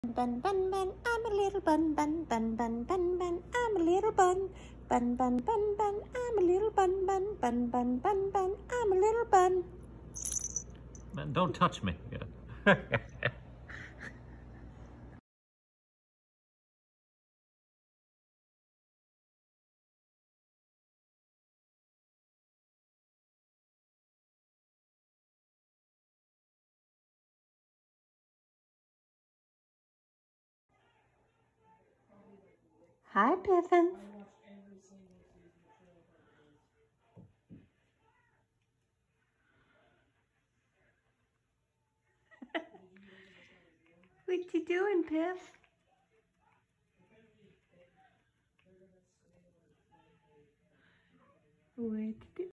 Bun, bun, bun, I'm a little bun, bun, bun, bun, bun, bun, I'm a little bun. Bun, bun, bun, bun, I'm a little bun, bun, bun, bun, bun, bun, I'm a little bun. Man, don't touch me. Hi, Piffin. What you doing, Piff? What you doing?